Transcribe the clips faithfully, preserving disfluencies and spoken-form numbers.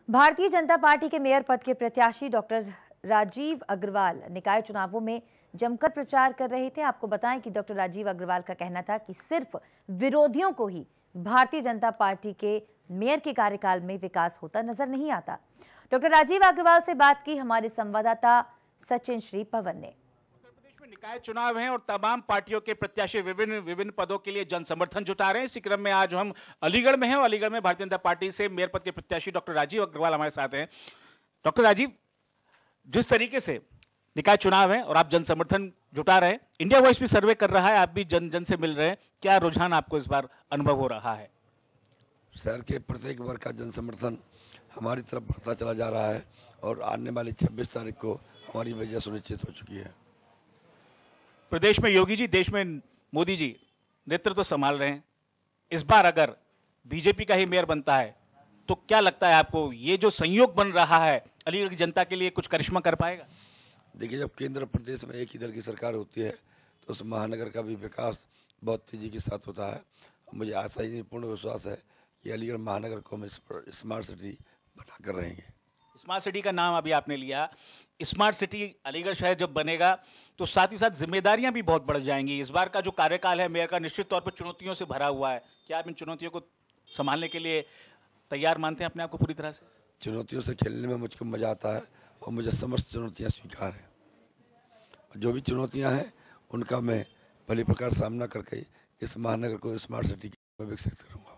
Bharatiya Janata party के mayor पद के प्रत्याशी डॉक्टर राजीव अग्रवाल निकाय चुनावों में जमकर प्रचार कर रहे थे। आपको बताएं कि डॉक्टर राजीव अग्रवाल का कहना था कि सिर्फ विरोधियों को ही भारतीय जनता पार्टी के मेयर के कार्यकाल में विकास होता नजर नहीं आता। डॉक्टर राजीव अग्रवाल से बात की हमारे संवाददाता सचिन श्री पवन ने। निकाय चुनाव हैं और तमाम पार्टियों के प्रत्याशी विभिन्न विभिन्न पदों के लिए जन समर्थन जुटा रहे हैं। इसी क्रम में आज हम अलीगढ़ में हैं और अलीगढ़ में भारतीय जनता पार्टी से मेयर पद के प्रत्याशी डॉक्टर राजीव अग्रवाल हमारे साथ हैं। डॉक्टर राजीव, जिस तरीके से निकाय चुनाव है और आप जन समर्थन जुटा रहे हैं, इंडिया वॉइस भी सर्वे कर रहा है, आप भी जन जन से मिल रहे हैं, क्या रुझान आपको इस बार अनुभव हो रहा है? शहर के प्रत्येक वर्ग का जन समर्थन हमारी तरफ बढ़ता चला जा रहा है और आने वाली छब्बीस तारीख को हमारी वजह सुनिश्चित हो चुकी है। प्रदेश में योगी जी, देश में मोदी जी नेतृत्व तो संभाल रहे हैं। इस बार अगर बीजेपी का ही मेयर बनता है तो क्या लगता है आपको, ये जो संयोग बन रहा है अलीगढ़ की जनता के लिए कुछ करिश्मा कर पाएगा? देखिए, जब केंद्र प्रदेश में एक ही दल की सरकार होती है तो उस महानगर का भी विकास बहुत तेजी के साथ होता है। मुझे आशा ही पूर्ण विश्वास है कि अलीगढ़ महानगर को हम स्मार्ट सिटी बनाकर रहेंगे। स्मार्ट सिटी का नाम अभी आपने लिया। स्मार्ट सिटी अलीगढ़ शहर जब बनेगा तो साथ ही साथ जिम्मेदारियां भी बहुत बढ़ जाएंगी। इस बार का जो कार्यकाल है मेयर का निश्चित तौर पर चुनौतियों से भरा हुआ है। क्या आप इन चुनौतियों को संभालने के लिए तैयार मानते हैं अपने आप को पूरी तरह से? चुनौतियों से खेलने में मुझको मजा आता है और मुझे समस्त चुनौतियां स्वीकार हैं। जो भी चुनौतियां हैं उनका मैं भली प्रकार सामना करके इस महानगर को स्मार्ट सिटी में विकसित करूँगा।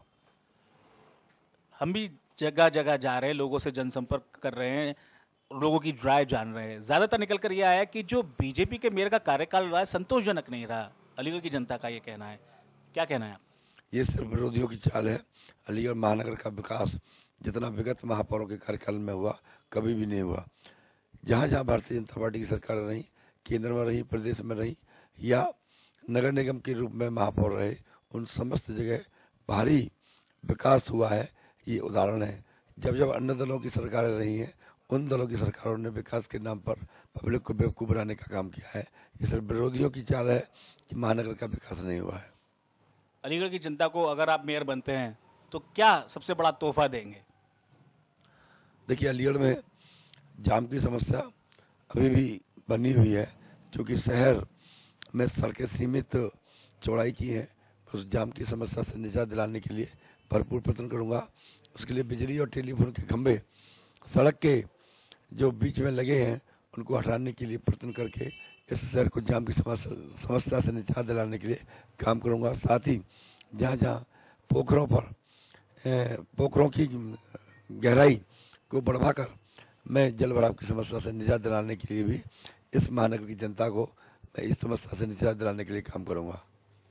हम भी जगह जगह जा रहे हैं, लोगों से जनसंपर्क कर रहे हैं, लोगों की राय जान रहे हैं। ज्यादातर निकल कर यह आया कि जो बीजेपी के मेयर का कार्यकाल रहा है संतोषजनक नहीं रहा। अलीगढ़ की जनता का ये कहना है, क्या कहना है आप? ये सिर्फ विरोधियों की चाल है। अलीगढ़ महानगर का विकास जितना विगत महापौरों के कार्यकाल में हुआ कभी भी नहीं हुआ। जहाँ जहाँ भारतीय जनता पार्टी की सरकार रही, केंद्र में रही, प्रदेश में रही या नगर निगम के रूप में महापौर रहे, उन समस्त जगह भारी विकास हुआ है। ये उदाहरण है। जब जब अन्य दलों की सरकारें रही हैं उन दलों की सरकारों ने विकास के नाम पर पब्लिक को बेवकूफ़ बनाने का काम किया है। ये सिर्फ विरोधियों की चाल है कि महानगर का विकास नहीं हुआ है। अलीगढ़ की जनता को अगर आप मेयर बनते हैं तो क्या सबसे बड़ा तोहफा देंगे? देखिए, अलीगढ़ में जाम की समस्या अभी भी बनी हुई है। क्योंकि शहर में सड़कें सीमित चौड़ाई की हैं, उस जाम की समस्या से निजात दिलाने के लिए भरपूर प्रयत्न करूंगा। उसके लिए बिजली और टेलीफोन के खंभे सड़क के जो बीच में लगे हैं उनको हटाने के लिए प्रयत्न करके इस शहर को जाम की समस्या समस्या से निजात दिलाने के लिए काम करूंगा। साथ ही जहाँ जहाँ पोखरों पर पोखरों की गहराई को बढ़ाकर मैं जल भराव की समस्या से निजात दिलाने के लिए भी इस महानगर की जनता को मैं इस समस्या से निजात दिलाने के लिए काम करूंगा।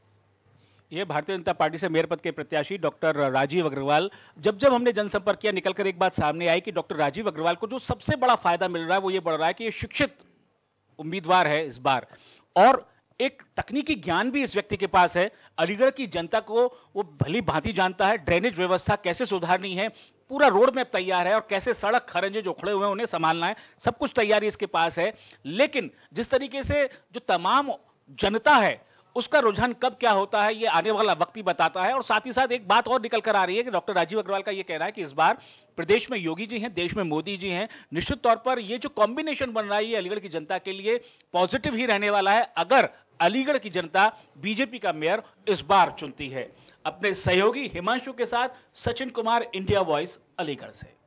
ये भारतीय जनता पार्टी से मेयर पद के प्रत्याशी डॉक्टर राजीव अग्रवाल। जब जब हमने जनसंपर्क किया, निकलकर एक बात सामने आई कि डॉक्टर राजीव अग्रवाल को जो सबसे बड़ा फायदा मिल रहा है वो ये बढ़ रहा है कि ये शिक्षित उम्मीदवार है इस बार, और एक तकनीकी ज्ञान भी इस व्यक्ति के पास है। अलीगढ़ की जनता को वो भली भांति जानता है, ड्रेनेज व्यवस्था कैसे सुधारनी है, पूरा रोड मैप तैयार है, और कैसे सड़क खरंजे जो खड़े हुए हैं उन्हें संभालना है, सब कुछ तैयारी इसके पास है। लेकिन जिस तरीके से जो तमाम जनता है उसका रुझान कब क्या होता है ये आने वाला वक्त ही बताता है। और साथ ही साथ एक बात और निकल कर आ रही है कि डॉक्टर राजीव अग्रवाल का ये कहना है कि इस बार प्रदेश में योगी जी हैं, देश में मोदी जी हैं। निश्चित तौर पर ये जो कॉम्बिनेशन बन रहा है ये अलीगढ़ की जनता के लिए पॉजिटिव ही रहने वाला है अगर अलीगढ़ की जनता बीजेपी का मेयर इस बार चुनती है। अपने सहयोगी हिमांशु के साथ सचिन कुमार, इंडिया वॉइस, अलीगढ़ से।